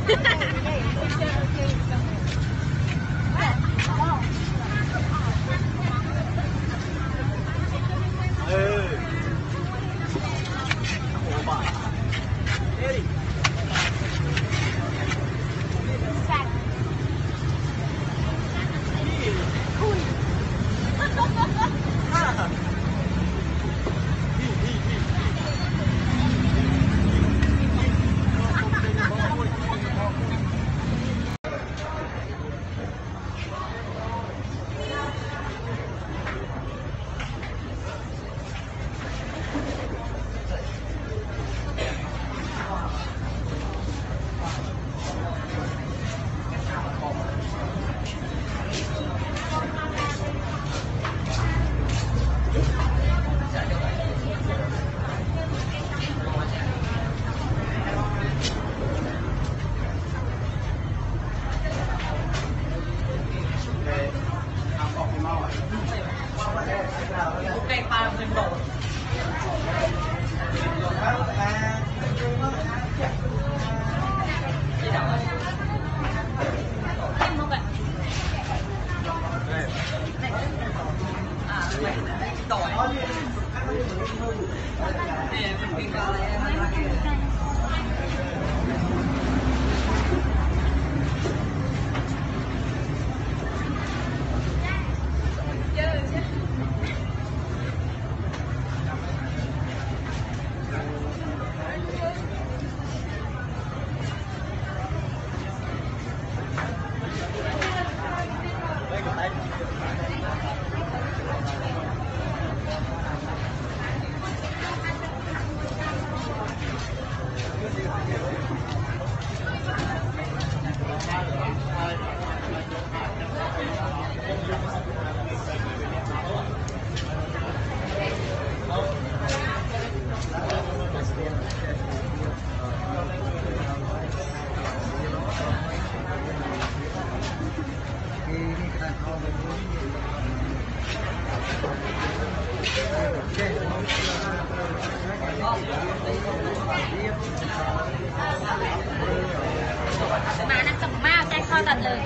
มานะสมมาใจคอตัดเลย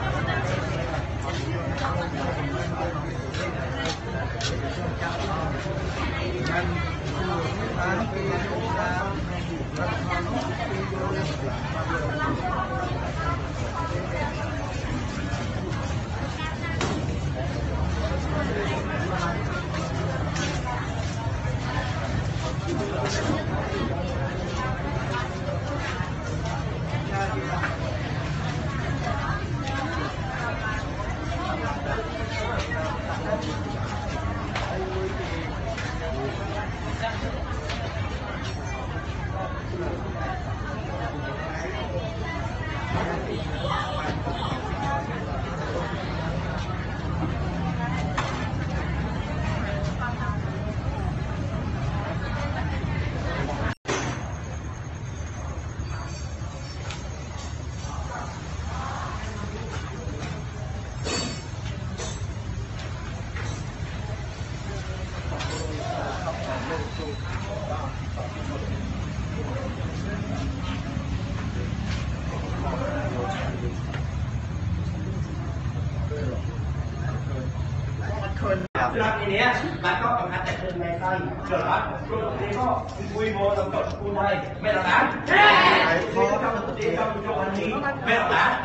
Làm gì nè, bạn có cầm hạt tại trên này tay, chờ đó, rồi thì có quy mô tổng cộng của đây, mẹ là bán, có trong đi trong chỗ anh đi, mẹ là bán,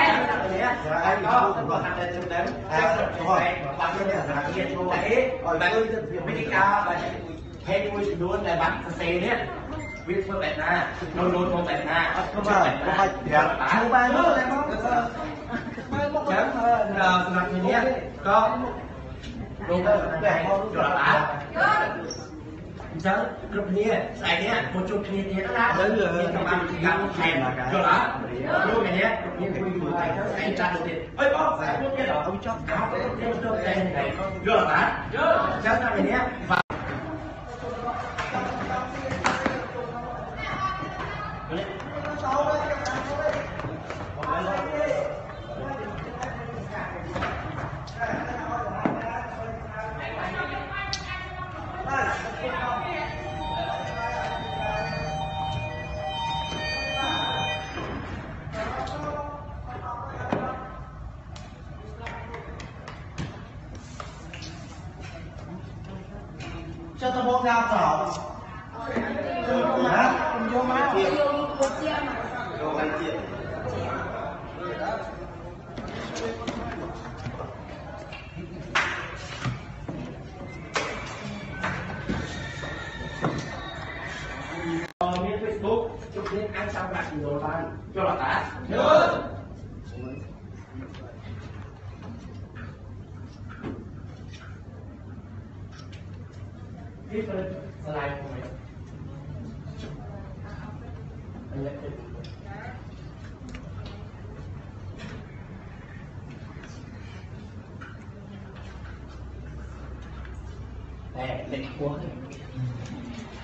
anh có hạt tại trên đấy, bạn có thể là hiện chỗ đấy, bạn ơi, Medica, bạn hay nuôi luôn là bán xe nhé. Biết phương bẹt na, luôn luôn phương bẹt na, không phải không phải nữa này không, chẳng là làm gì nhé, có luôn để cho là bán, chẳng lúc này sai nhé, một chút kia nhé đó là, nhưng các bạn chỉ cần thèm cho là, luôn này nhé, nhưng cái người này nó sẽ ra được tiền, ơi có phải luôn cái đó không cho áo cái cho tiền này, cho là bán, chẳng là này nhé. sao sổ hả vô má vô anh chị miếng Facebook chụp miếng ăn xong đặt đồ tan cho là tá được viết lên slide của mình anh nhắc đi nè lịch quá